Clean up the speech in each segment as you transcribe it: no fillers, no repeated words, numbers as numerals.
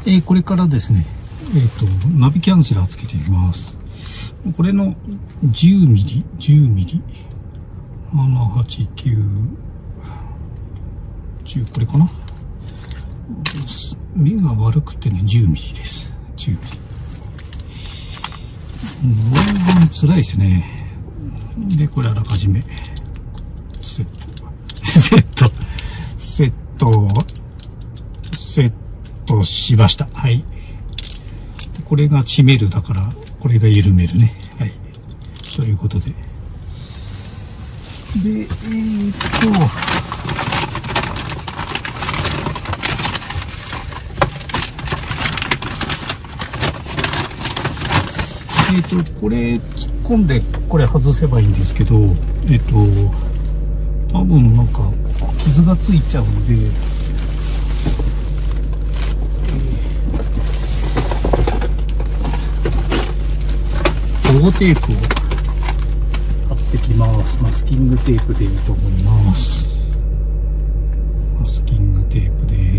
これからですね、ナビキャンセラーつけてみます。これの10ミリ、10ミリ、7、8、9、10、これかな。目が悪くてね、10ミリです。10ミリ。老眼つらいですね。で、これあらかじめ、セットしました。はい。これが締めるだから、これが緩めるね。はい。ということで。で、これ突っ込んで、これ外せばいいんですけど、多分なんか傷がついちゃうので、保護テープを貼ってきます。マスキングテープでいいと思います。マスキングテープです。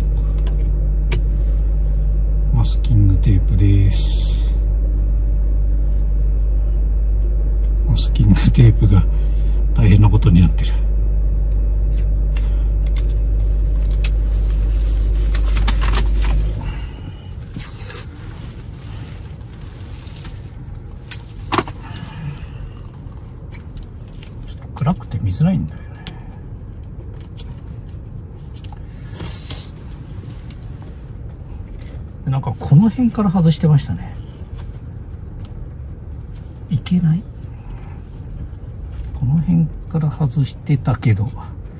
マスキングテープです。マスキングテープが大変なことになってる。暗くて見づらいんだよね。なんかこの辺から外してましたね。いけない。この辺から外してたけど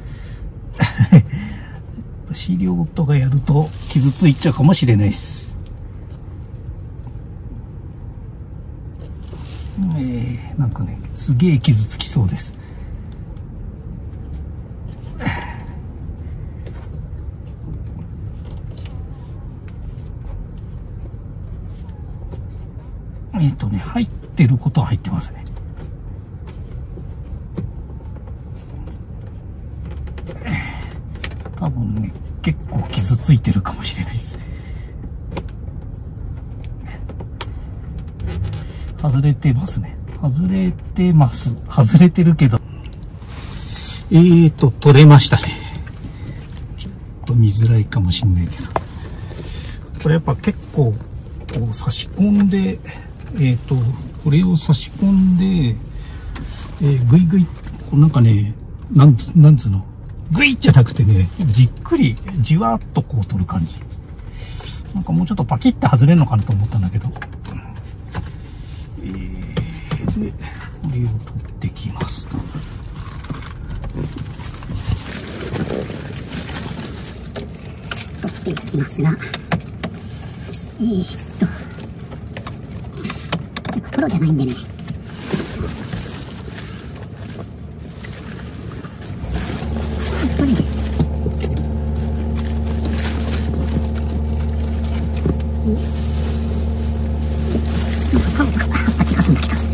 資料とかやると傷ついちゃうかもしれないです。なんかね、すげえ傷つきそうです。入ってることは入ってますね。多分ね、結構傷ついてるかもしれないです。外れてますね。外れてます。外れてるけど。取れましたね。ちょっと見づらいかもしれないけど。これやっぱ結構、こう差し込んで、これを差し込んで、ぐいぐい、こうなんかね、なんつうの、ぐいじゃなくてね、じっくり、じわっとこう取る感じ。なんかもうちょっとパキッて外れるのかなと思ったんだけど。で、これを取ってきますと。 取っていきますが、やっぱプロじゃないんでね。なんかあった気がするんだけど。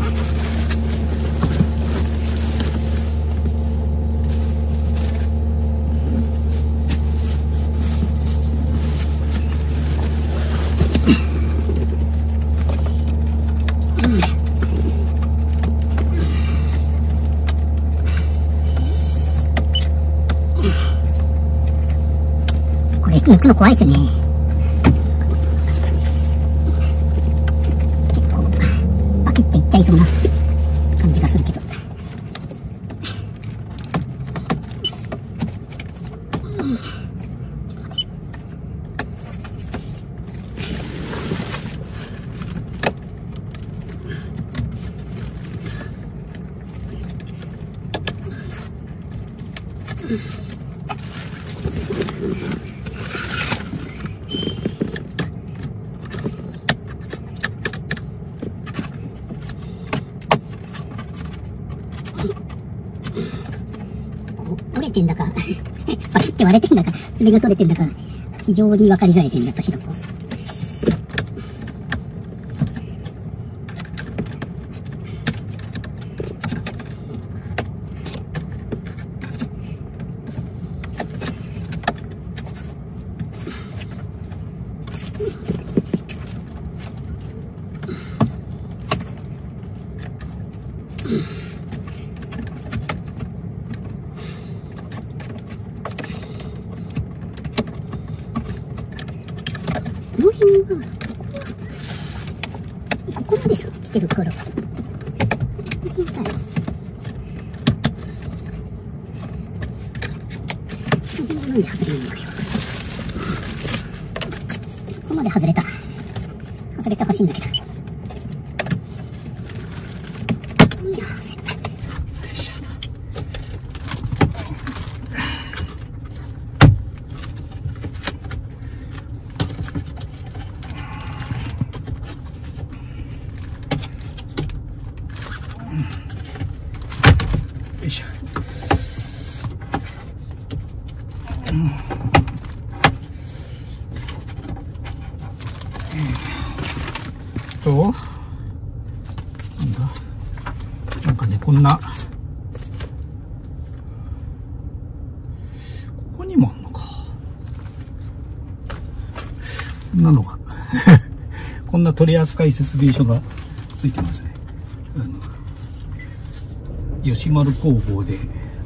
これ抜くの怖いですよね。結構パキッていっちゃいそうな感じがするけど。折れてんだかパキッて割れてんだか爪が取れてんだか非常に分かりづらいですね、やっぱ素人。 この辺はここまでさ来てるから、この辺だよ。この辺はなんで外れるのかよ。ここまで外れた。外れてほしいんだけど。いや絶対。 よいしょ。なんだ、なんかね、こんなここにもあんのか、こんなのがこんな取扱説明書がついてますね。吉丸工房で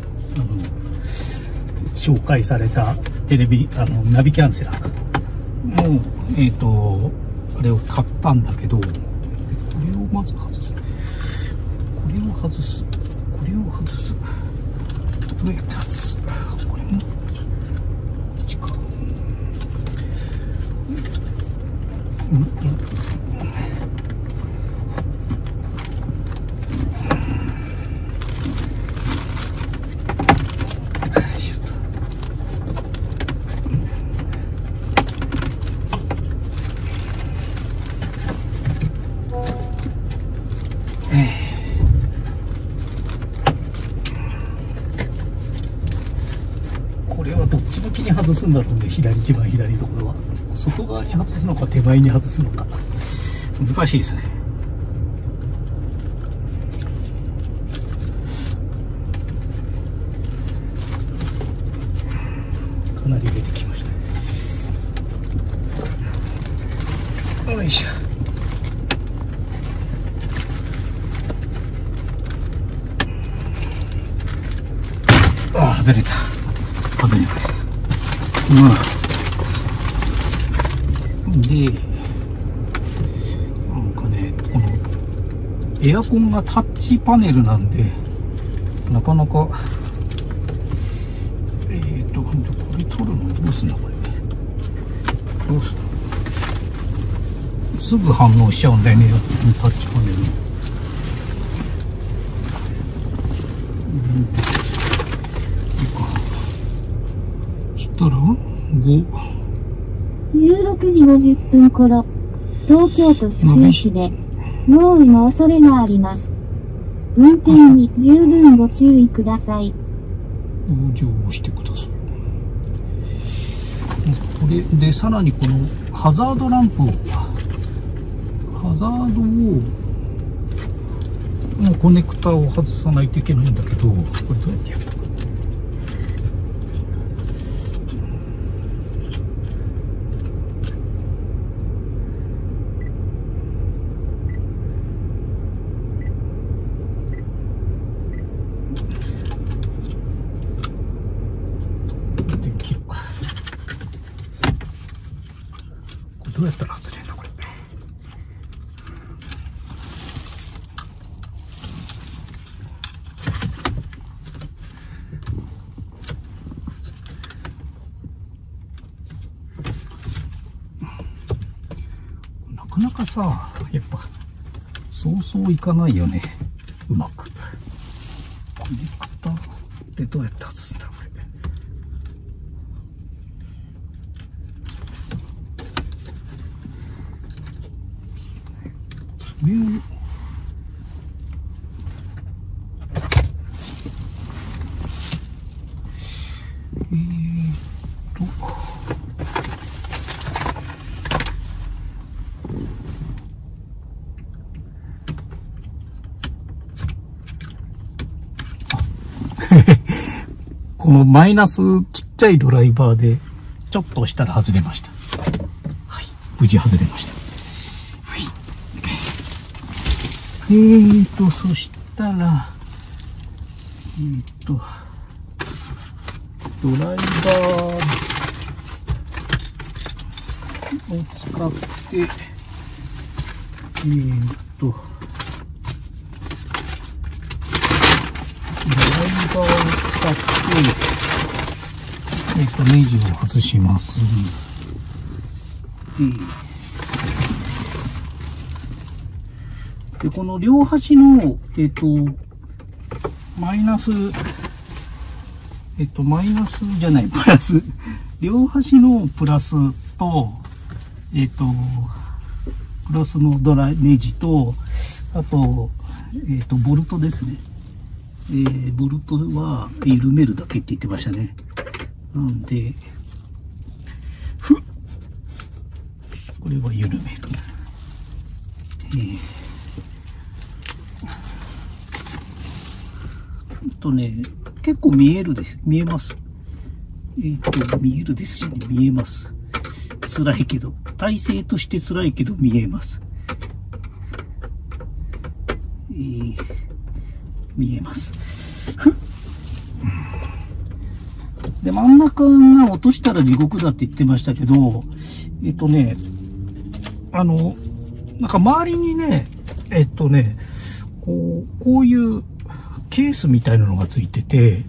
紹介されたテレビナビキャンセラーもうあれを買ったんだけど、これをまず外す、これを外す、これを外す、どうやって外す、これもこっちか、これはどっち向きに外すんだろうね。一番左のところは外側に外すのか手前に外すのか難しいですね。かなり出てきましたね。よいしょ。ああ、外れた。外れた。で、なんかね、このエアコンがタッチパネルなんで、なかなか、これ取るのどうすんだこれ。どうすんの？すぐ反応しちゃうんだよね、タッチパネル。したら 16時50分頃、東京都府中市で豪雨の恐れがあります。運転に十分ご注意ください。 往生してください。これでさらにこのハザードランプを、ハザードをのコネクタを外さないといけないんだけど、これどうやってやるの？どうやったら外れるのこれ。なかなかさ、やっぱそうそういかないよね、うまく。コネクタってどうやって外すんだろうこれ。このマイナスちっちゃいドライバーでちょっと押したら外れました。はい。 無事外れました。はい。そしたら、ドライバーを使って、ドライバーを使って、ネジを外します。で、この両端の、マイナスじゃない、プラス、両端のプラスと、プラスのネジと、あと、ボルトですね。ボルトは緩めるだけって言ってましたね。なんで、これは緩める。結構見えます。見えるですよね。見えます。辛いけど、体勢として辛いけど見えます。見えます。で、真ん中が落としたら地獄だって言ってましたけど、なんか周りにね、こういうケースみたいなのがついてて、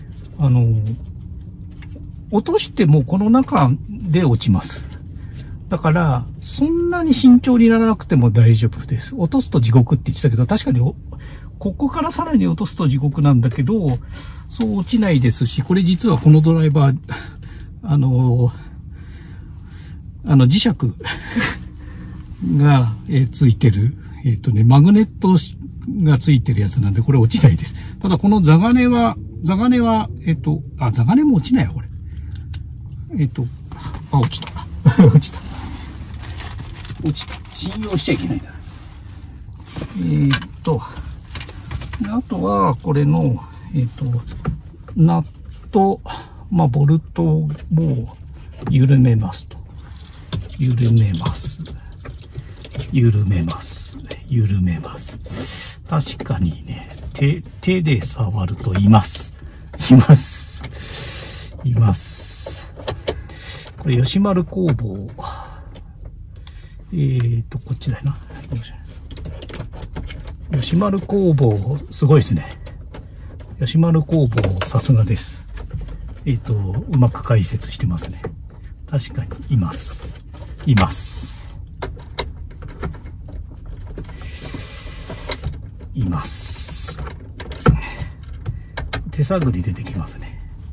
落としてもこの中で落ちます。だから、そんなに慎重にならなくても大丈夫です。落とすと地獄って言ってたけど、確かに、ここからさらに落とすと地獄なんだけど、そう落ちないですし、これ実はこのドライバー、磁石が、ついてる、マグネットがついてるやつなんで、これ落ちないです。ただこの座金は、座金も落ちないよ、これ。落ちた。落ちた。信用しちゃいけないな。あとは、これの、ナット、ボルトを緩めますと。緩めます。確かにね、手で触るといます。これ、吉丸工房。こっちだよな。吉丸工房、すごいですね。吉丸工房、さすがです。うまく解説してますね。確かに、います。手探りでできますね。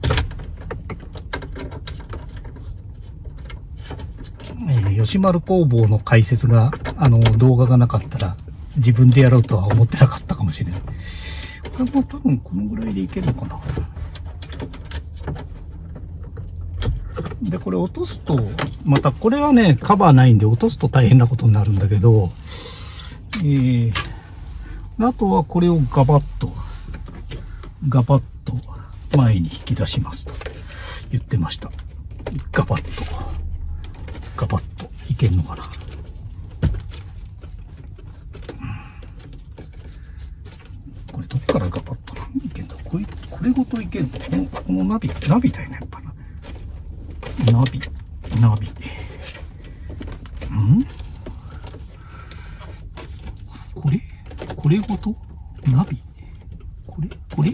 吉丸工房の解説が、動画がなかったら、自分でやろうとは思ってなかったかもしれない。これも多分このぐらいでいけるのかな。で、これ落とすと、またこれはね、カバーないんで落とすと大変なことになるんだけど、あとはこれをガバッと前に引き出しますと言ってました。ガバッといけんのかな。これどっからガバッといけんだ。これごといけんの。このナビだよね、やっぱな。ナビ。これごとナビ。これ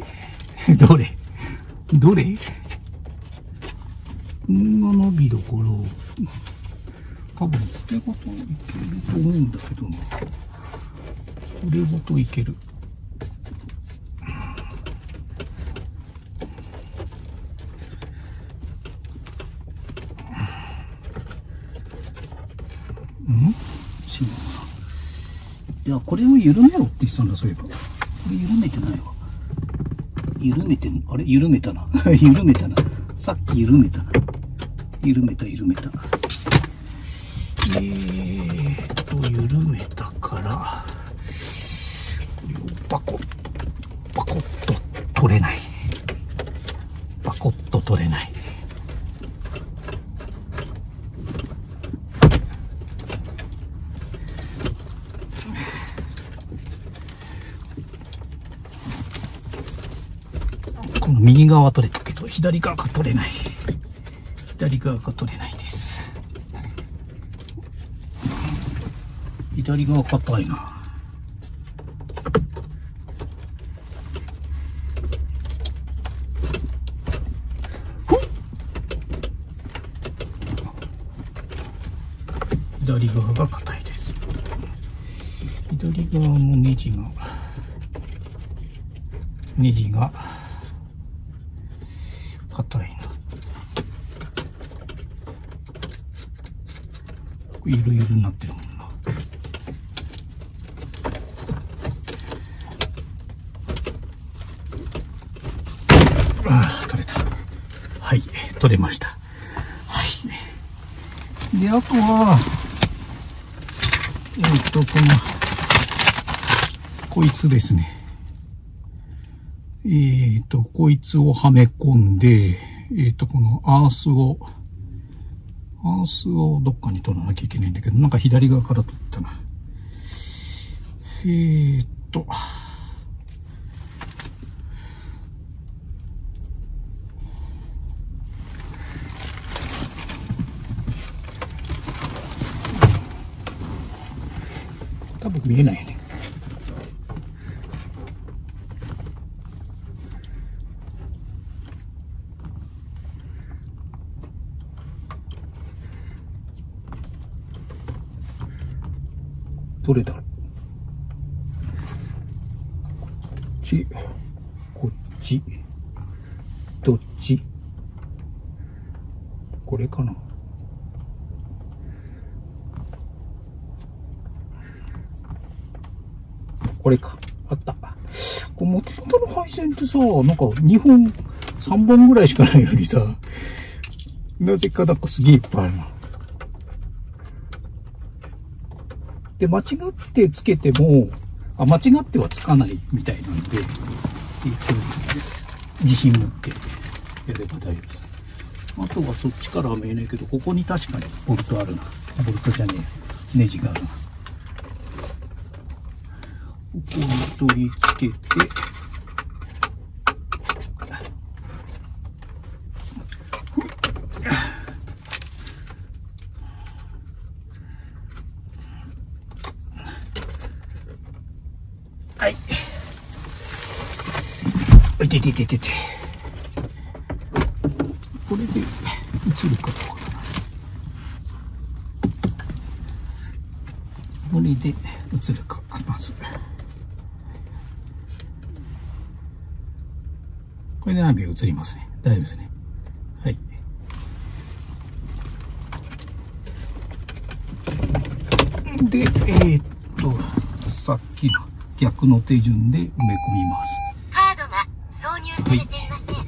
どれこんなナビだから、多分これごといけると思うんだけどな。これごといける。違うな。いや、これを緩めろって言ってたんだ、そういえば。これ緩めてないわ。緩めたな。緩めたな。さっき緩めたな。緩めた。緩めたから、これをバコッと取れない。 右側は取れたけど、左側が取れない。左側が取れないです。左側硬いな。左側が硬いです。左側のネジが硬いな。ゆるゆるになってるもんな。取れた。はい、取れました。はい。で、あとは、こいつですね。こいつをはめ込んで、このアースをどっかに取らなきゃいけないんだけど、なんか左側から取ったな。多分見えないよね。どれだろう。こっち、どっち？これかな。これか。あった。これ元々の配線ってさ、なんか2本、3本ぐらいしかないのにさ、なぜかなんかすげえいっぱいあるな。で、間違ってつけても、間違ってはつかないみたいなんで、自信持ってやれば大丈夫です。あとはそっちからは見えないけど、ここに確かにボルトあるな。ボルトじゃねえ。ネジがあるな。ここに取り付けて、はい。いててててて。これで映るかどうかな。これで映るか、まず。これで何秒映りますね。大丈夫ですね。はい。で、さっきの逆の手順で埋め込みます。 カードが挿入されていません。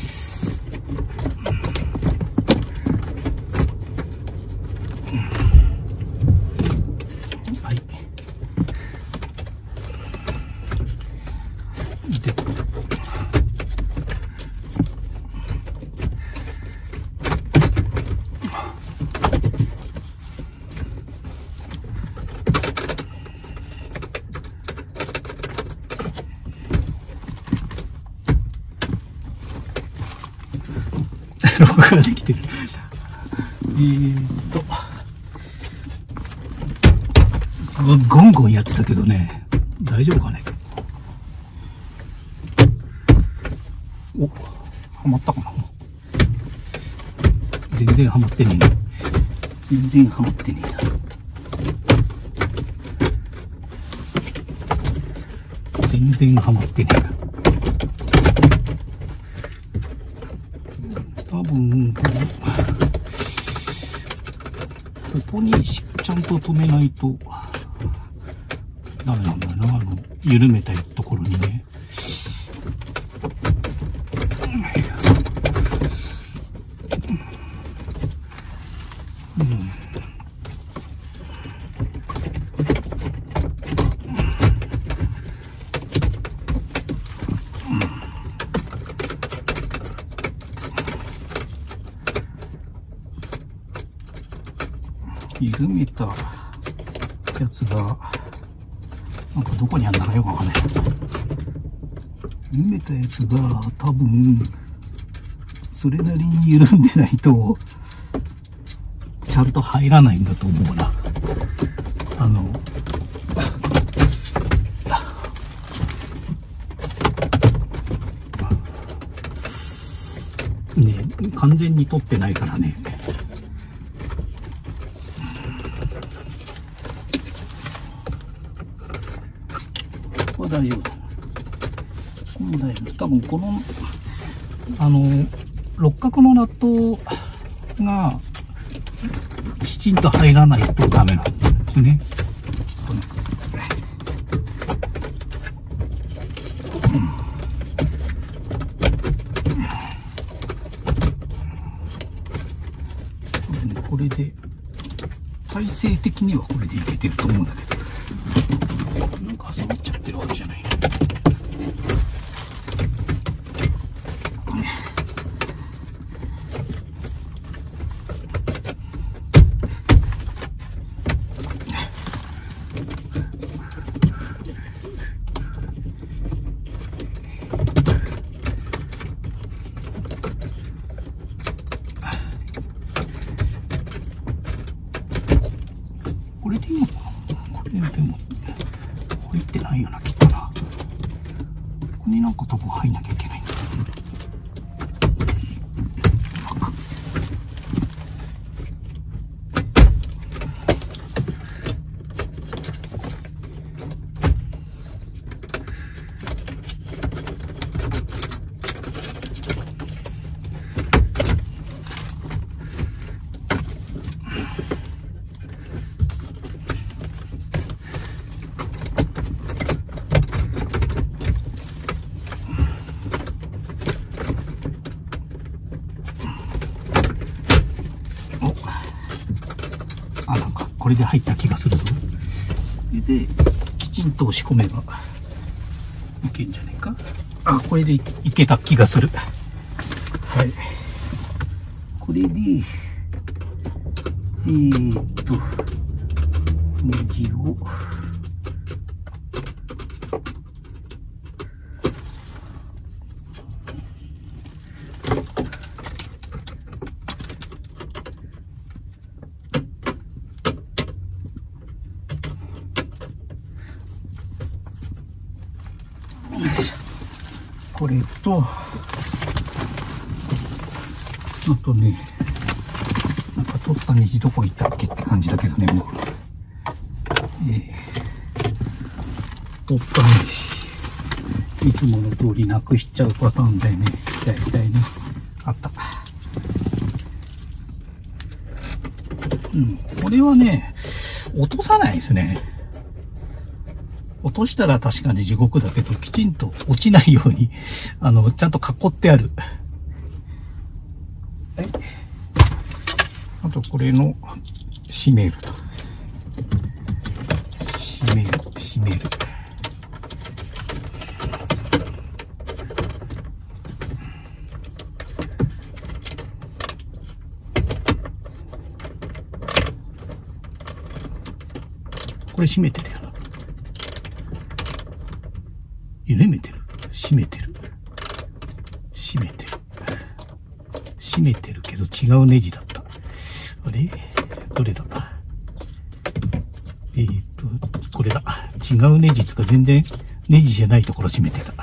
はい。で、録画できてる。ゴンゴンやってたけどね、大丈夫かね。お、はまったかな。全然はまってねえな。全然はまってねえな。全然はまってねえな。多分ここにちゃんと止めないとダメなんだよな。緩めたところにね。緩めたやつがなんかどこにあるんだかよくわかんない。 埋めたやつが多分それなりに緩んでないとちゃんと入らないんだと思うな。ね、完全に取ってないからね。これ大丈夫。これも大丈夫。多分この六角のナットがきちんと入らないとダメなんですね。これで体勢的にはこれでいけてると思うんだけど、なんか挟まっちゃってるわけじゃない。これでいいのかな。これでも入ってないよな、きっとな。ここになんか多分入んなきゃいけないんだ。なんかこれで入った気がするぞ。これできちんと押し込めばいけんじゃねえか。これでいけた気がする。はい。これでネジをこれと、あとね、なんか取ったネジどこ行ったっけって感じだけどね、もう。取ったネジ、いつもの通りなくしちゃうパターンだよね。大体ね。あった。これはね、落とさないですね。落としたら確かに地獄だけど、きちんと落ちないように、ちゃんと囲ってある。はい。あと、これの、閉めると。閉める。これ閉めてるよな。緩めてる。閉めてる。閉めてる。閉めてるけど違うネジだった。あれ？どれだ？これだ。違うネジつか全然ネジじゃないところ閉めてた。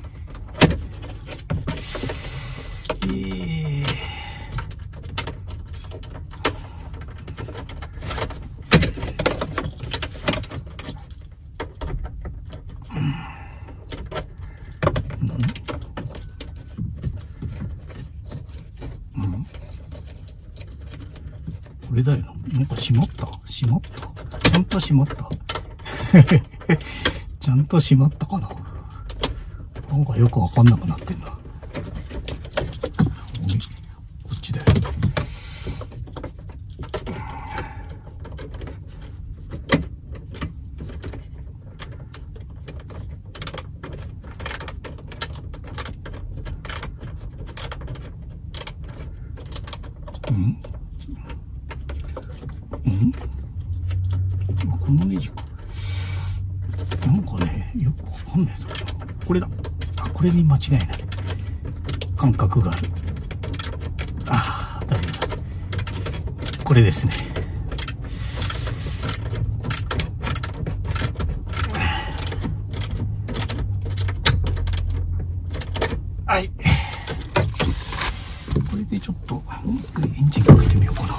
これだよな。なんか閉まったちゃんと閉まったちゃんと閉まったかな。なんかよくわかんなくなってんな。こっちだよ。このネジか。なんかね、よくわかんないぞ。これだ。 これに間違いない感覚がある。ああ、だめだ。これですね。はい。これでちょっと、もう一回エンジンかけてみようかな。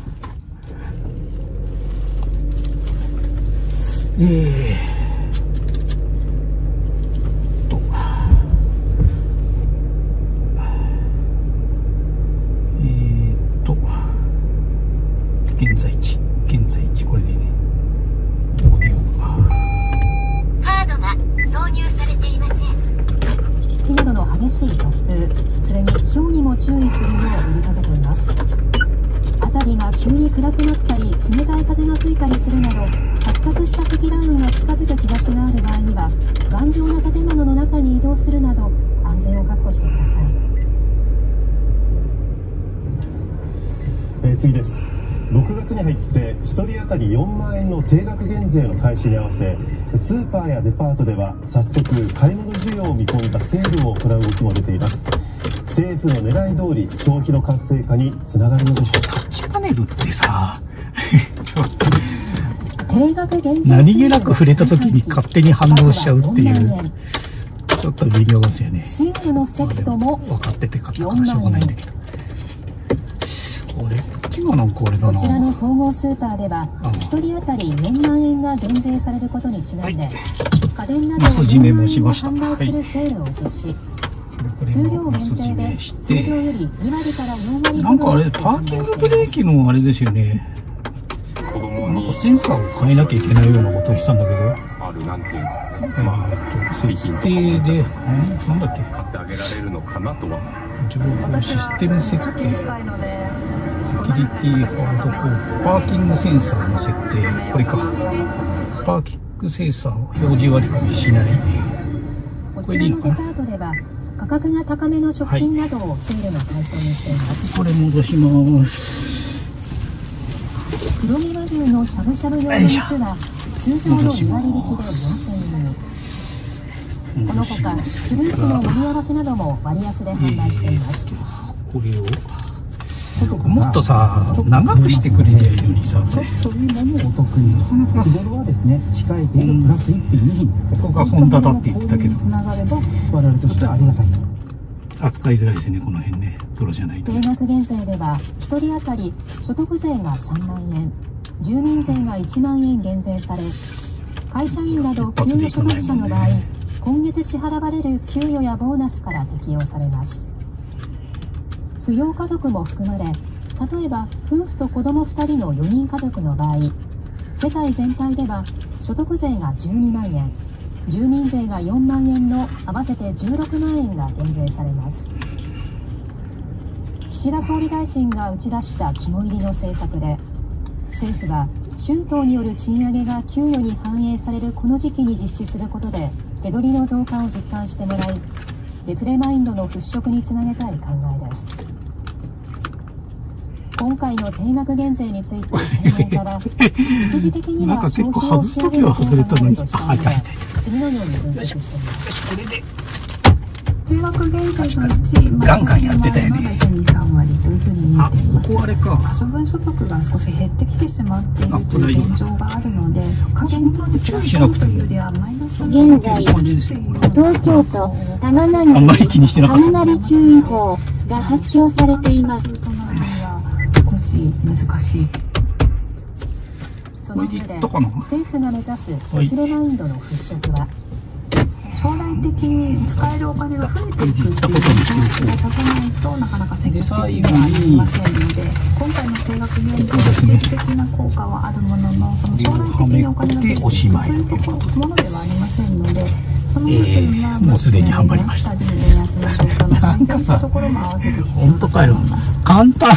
現在地、これでね、オーディオが。 カードが挿入されていません。 火などの激しい突風、それに氷にも注意するよう呼びかけています。辺りが急に暗くなったり、冷たい風が吹いたりするなど、発達した積乱雲が近づく兆しがある場合には、頑丈な建物の中に移動するなど、安全を確保してください。 次です。6月に入って1人当たり4万円の定額減税の開始に合わせ、スーパーやデパートでは早速買い物需要を見込んだセールを行う動きも出ています。政府の狙い通り消費の活性化につながるのでしょうか。 タッチパネルってさ定額減税何気なく触れた時に勝手に反応しちゃうっていう、ちょっと微妙ですよね。 寝具のセットも分かってて買ったからしょうがないんだけど、これこっちがなんかあれだな。 こちらの総合スーパーでは1人当たり4万円が減税されることにちなんで、 はい、 家電などを4万円で販売するセールを実施。数量限定で通常より2割から4割なんかあれほど安くパーキン販売しています。 グブレーキのあれですよね。なんかセンサーを変えなきゃいけないようなことを言ってたんだけど、 あるなんていうんですかね、まあ製品とかもで、なんだっけ、 買ってあげられるのかなとは。 情報システム設定、セキュリティハードコード、パーキングセンサーの設定、これか。パーキングセンサーを表示割り込みしない。 こちらのデパートでは価格が高めの食品などをセールの対象にしています。 これ戻します。 黒毛和牛のしゃぶしゃぶ用の肉は通常の2割引きで4000円に。このほかフルーツの盛り合わせなども割安で販売しています。 これをもっとさ、長くしてくれりゃいいのにさ、 ちょっといいものをお得にと。日頃はですね、控えているプラス1品2品、 ここがホンダだって言ってたけど、 つながれば我々としてはありがたいと。 扱いづらいですね、この辺ね、プロじゃないと。 定額減税では1人当たり所得税が3万円、住民税が1万円減税され、会社員など給与所得者の場合、今月支払われる給与やボーナスから適用されます。扶養家族も含まれ、例えば夫婦と子供2人の4人家族の場合、世帯全体では所得税が12万円、住民税が4万円の合わせて16万円が減税されます。岸田総理大臣が打ち出した肝入りの政策で、政府は春闘による賃上げが給与に反映されるこの時期に実施することで手取りの増加を実感してもらい、デフレマインドの払拭につなげたい考えです。今回の定額減税について専門家は、一時的には消費を押し上げる効果があるとした上で、次のように分析しています。 定額減税のうち、 ガンガンやってたよね。 2、3割というふうに見ています。 ここあれか。 可処分所得が少し減ってきてしまっているという現状があるので、家計にとってプラスというよりはマイナスに現在、東京都多摩南部に雷注意報が発表されています。 少し難しい。 その上で政府が目指すデフレマインドの払拭は、 将来的に使えるお金が増えていくっていう見通しが立たないとなかなか積極的にはなりませんので、今回の定額減税は一時的な効果はあるものの、その将来的にお金が増えていくというものではありませんので、その部分はもうすでに販売ました。 円安の状況の改善というところも合わせて必要だと思います。 簡単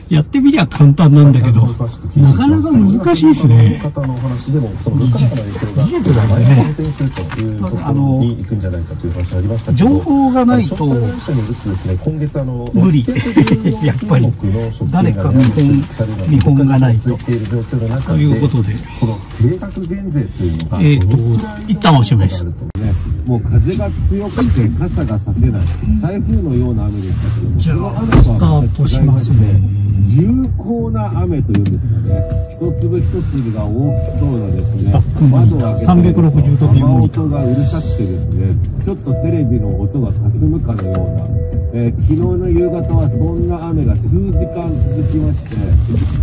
やってみりゃ簡単なんだけど、なかなか難しいですね。 方のお話でもその物価高の影響が技術がね、 反転するというところに行くんじゃないかという話ありましたけど、 情報がないと調査会社によるとですね、今月無理。やっぱり誰か見本がないと。ということで、 この定額減税というのが一旦おしまいです。 もう風が強くて傘がさせない台風のような雨でしたけども、 じゃあスタートしますね。 重厚な雨というんですかね、一粒一粒が大きそうなですね、窓を開けて 360度ビューモニター音がうるさくてですね、ちょっとテレビの音が霞むかのような、昨日の夕方はそんな雨が数時間続きまして、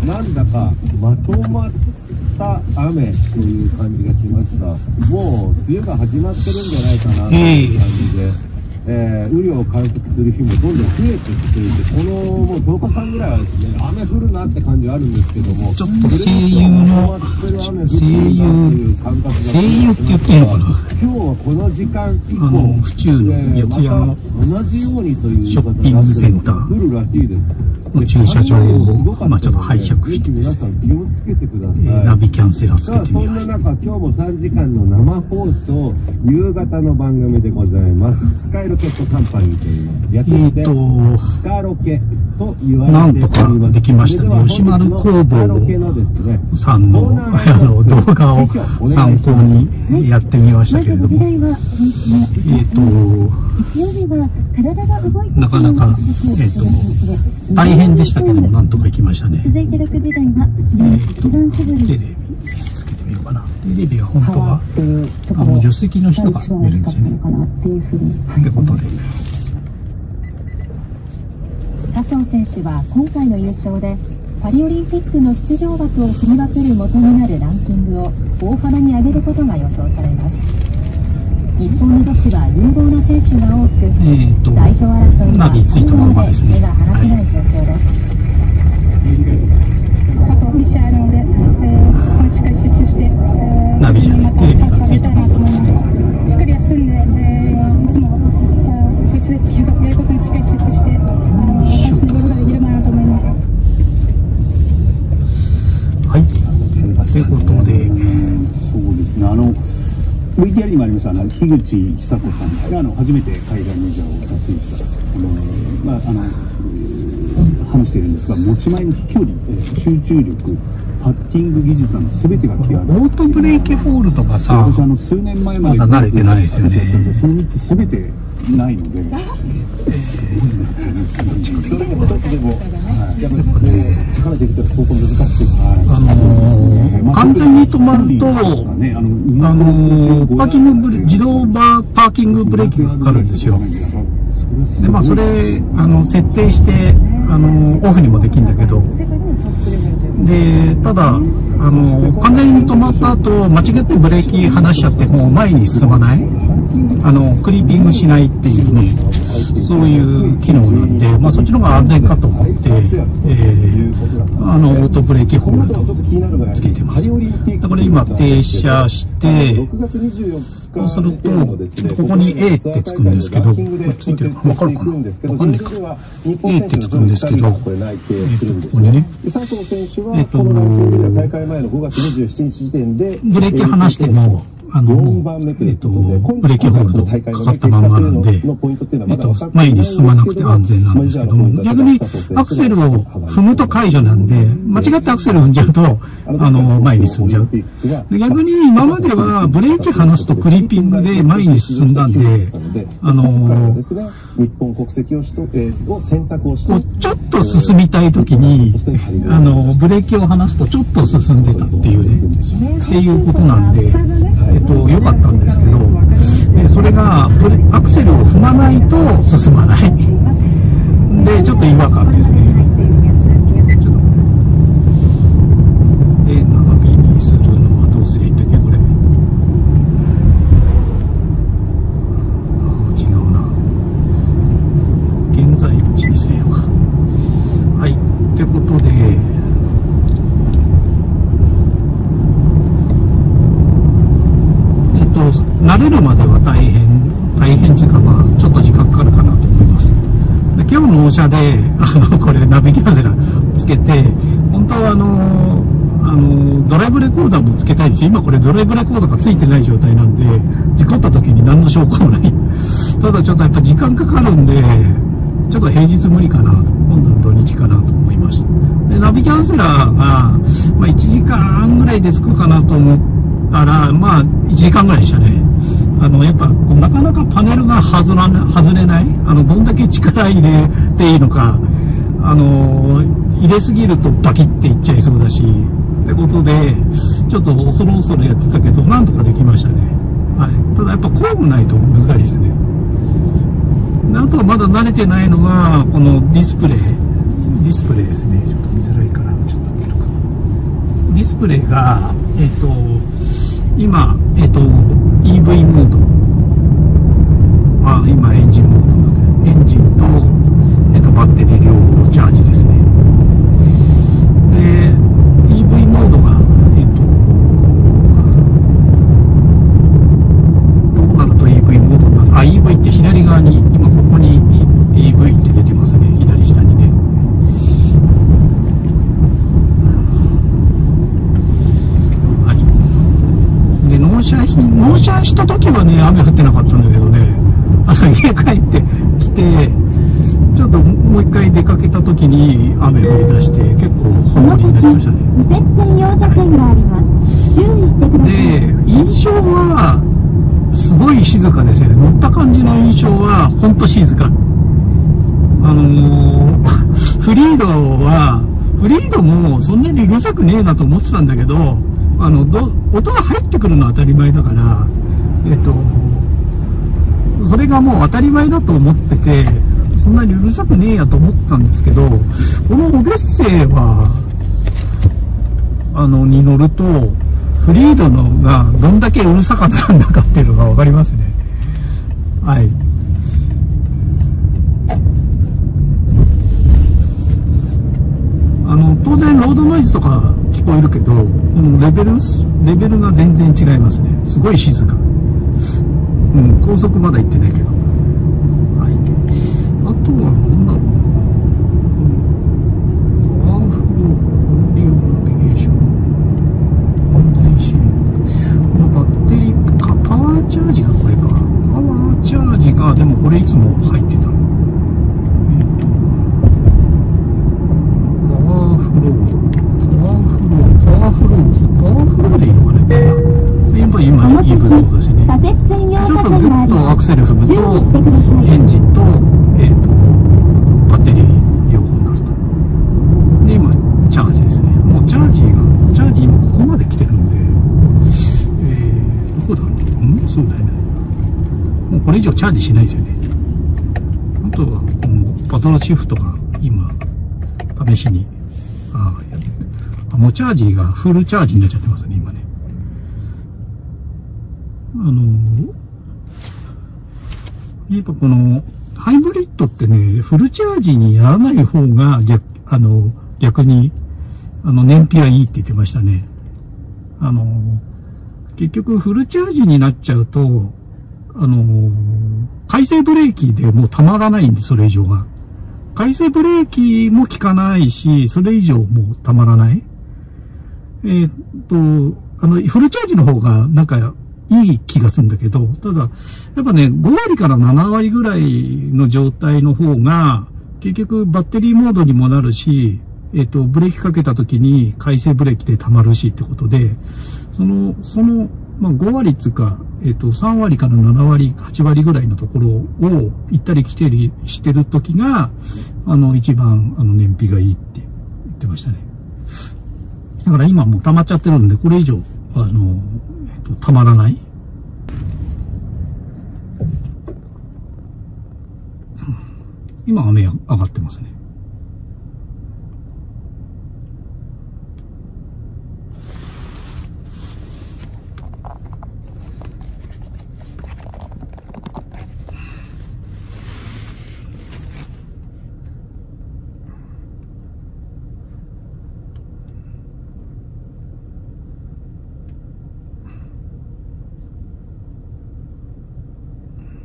なんだかまとまった雨という感じがしました。もう梅雨が始まってるんじゃないかなという感じで。雨量を観測する日もどんどん増えてきていて、このもう10日間ぐらいはですね、雨降るなって感じがあるんですけども、 ちょっと声優の声優って言っていいのかな、 今日はこの時間以降、 府中の四谷の同じようにというショッピングセンター降るらしいです。 駐車場をちょっと拝借してですね、ナビキャンセラーつけてみました。 そんな中、今日も3時間の生放送、夕方の番組でございます。スカイロケットカンパニーといいます。略してスカロケと言われております。 なんとかできましたね。吉丸工房さんの動画を参考にやってみましたけれども、なかなか大変でしたけども、なんとか行きましたね。テレビつけてみようかな。テレビは本当は助手席の人が見るんですよね。ってことで、 笹生選手は今回の優勝でパリオリンピックの出場枠を振り分ける元になるランキングを大幅に上げることが予想されます。日本の女子は有望な選手が多く、代表争いは最後まで目が離せない状況です。 あと2試合なので、そこにしっかり集中して、 ナビじゃないテレビがついたなと思います。しっかり休んで、いつもと一緒ですけど、やることにしっかり集中して、楽しんでいくことができればなと思います。 はい、ということで、 そうですね、VTR にもありました樋口久子さんですが、初めて海外メジャーを達成した、話しているんですが、持ち前の飛距離、集中力、パッティング技術など全てが際立つ。 オートブレーキホールとかさ、 私数年前までまだ慣れてないですよね。 その3つ全てないので、一つでもやっぱり力できたら相当難しい。 完全に止まると自動パーキングブレーキがかかるんですよ。でまあそれ設定してオフにもできるんだけど、でただ完全に止まった後間違ってブレーキ離しちゃってもう前に進まない、クリーピングしないっていうね、そういう機能なんで、まあそっちの方が安全かと思って、オートブレーキホールドつけてます。これ今停車してそうするとここに A ってつくんですけど、ついてるか分かるかな、分かんないか、 A ってつくんですけど、ここにねブレーキ離してもブレーキホールドかかったままなんで、前に進まなくて安全なんですけども、逆にアクセルを踏むと解除なんで、間違ってアクセル踏んじゃうと前に進んじゃう。で逆に今まではブレーキ離すとクリッピングで前に進んだんで、 日本国籍を選択をして、 ちょっと進みたい時にブレーキを離すとちょっと進んでたっていうね、っていうことなんで。良かったんですけど、それがアクセルを踏まないと進まないで、ちょっと違和感ですね。ナビにするのはどうすればいいんだっけ、これ。違うな。現在地にすれようか。はい、ってことで。慣れるまでは大変というか、まあちょっと時間かかるかなと思います。で今日の納車でこれナビキャンセラーつけて、本当はドライブレコーダーもつけたいんですよ。今これドライブレコーダーがついてない状態なんで、事故った時に何の証拠もない。ただちょっとやっぱ時間かかるんで、ちょっと平日無理かなと、今度の土日かなと思いました。で、ナビキャンセラーが、まあ、1時間ぐらいで着くかなと思ったら、まあ、1時間ぐらいでしたね。やっぱ、なかなかパネルが外れない。どんだけ力入れていいのか、入れすぎるとバキっていっちゃいそうだし、ってことで、ちょっと恐る恐るやってたけど、なんとかできましたね。はい。ただやっぱ工具ないと難しいですね。あとはまだ慣れてないのが、このディスプレイですね。ちょっと見づらいから、ちょっと見るか。ディスプレイが、今、EV モードは、今エンジンモードなので、エンジンと、バッテリー両方チャージですね。で、EV モードが、どうなると EV モードになる。EV って左側に、今ここに EV って出てますね。左下にね。はい。で、納車した時はね、雨降ってなかったんだけどね、家帰ってきて、ちょっともう一回出かけた時に雨降り出して、結構本降りになりましたね。で、印象は、すごい静かですよね。乗った感じの印象は、ほんと静か。フリードもそんなにうるさくねえなと思ってたんだけど、音が入ってくるのは当たり前だから、それがもう当たり前だと思ってて、そんなにうるさくねえやと思ってたんですけど、このオデッセイは、に乗ると、フリードのがどんだけうるさかったんだかっていうのがわかりますね。はい。当然ロードノイズとか聞こえるけど、このレベルが全然違いますね。すごい静か。うん、高速まだ行ってないけど。はい。あとは何だろうな。パワフルリーナビゲーション。安全支援。このバッテリー、パワーチャージがこれか。パワーチャージが、でもこれいつも入ってたの。パワーフローでいいのかね、今 EV モードですね。ちょっとグッとアクセル踏むと、エンジンと、バッテリー両方になると。で、今、チャージですね。もうチャージ今ここまで来てるんで、どこだろう。そうだよね。もうこれ以上チャージしないですよね。あとは、このパトロシフトが今、試しに、もうチャージがフルチャージになっちゃってますね、今ね。やっぱこの、ハイブリッドってね、フルチャージにやらない方が逆に、燃費はいいって言ってましたね。結局フルチャージになっちゃうと、回生ブレーキでもうたまらないんで、それ以上が。回生ブレーキも効かないし、それ以上もうたまらない。フルチャージの方がなんかいい気がするんだけど、ただ、やっぱね、5割から7割ぐらいの状態の方が、結局バッテリーモードにもなるし、ブレーキかけた時に回生ブレーキで溜まるしってことで、まあ、5割っていうか、3割から7割、8割ぐらいのところを行ったり来たりしてる時が、一番、燃費がいいって言ってましたね。だから今もう溜まっちゃってるんで、これ以上、溜まらない。今雨上がってますね。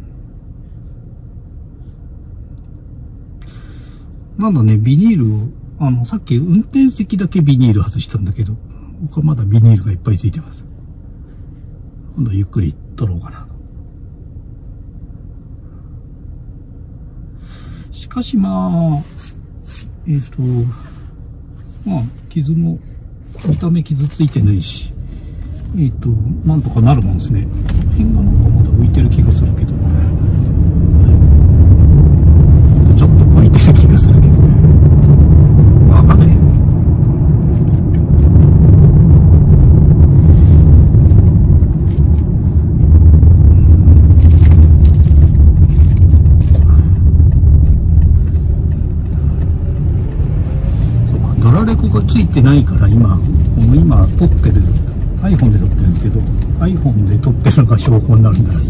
まだね、ビニールさっき運転席だけビニール外したんだけど、他まだビニールがいっぱいついてます。今度ゆっくり取ろうかな。しかしまあ、傷も、見た目傷ついてないし、なんとかなるもんですね。辺がなんかまだ浮いてる気がするけど。ちょっと浮いてる気がするけど。わかんない。そうか、ドラレコがついてないから今撮ってる。iPhone で撮ってるんですけど、iPhone で撮ってるのが証拠になるんだ。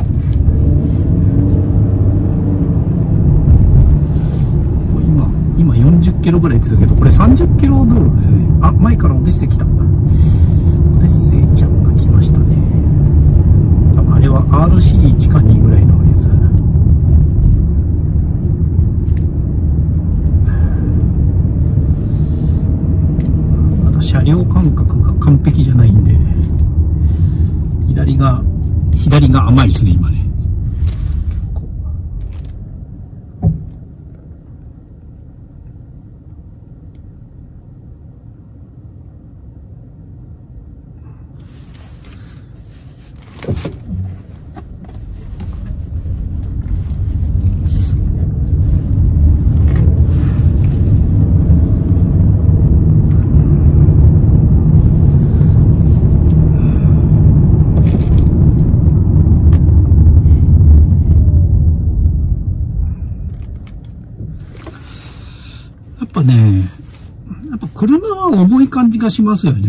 今40キロぐらい出たけど、これ30キロ道路ですね。あ、前からオデッセイ来た。オデッセイちゃんが来ましたね。多分あれは RC1 か2ぐらいのやつだな。車両感覚が完璧じゃないんで、左が甘いですね、今ね。やっぱ車は重い感じがしますよね。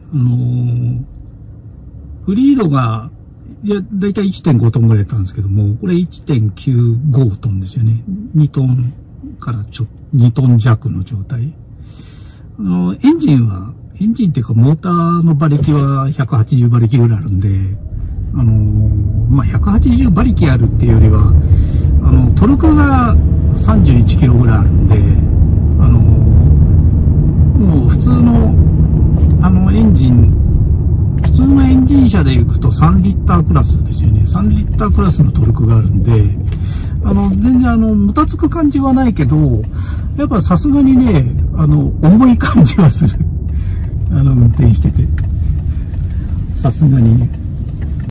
フリードが、だいたい 1.5 トンぐらいだったんですけども、これ 1.95 トンですよね。2トンから2トン弱の状態。エンジンっていうかモーターの馬力は180馬力ぐらいあるんで、180馬力あるっていうよりは、トルクが31キロぐらいあるんで、もう普通の普通のエンジン車で行くと3リッタークラスですよね。3リッタークラスのトルクがあるんで、全然もたつく感じはないけど、やっぱさすがにね、重い感じはする。運転してて。さすがにね。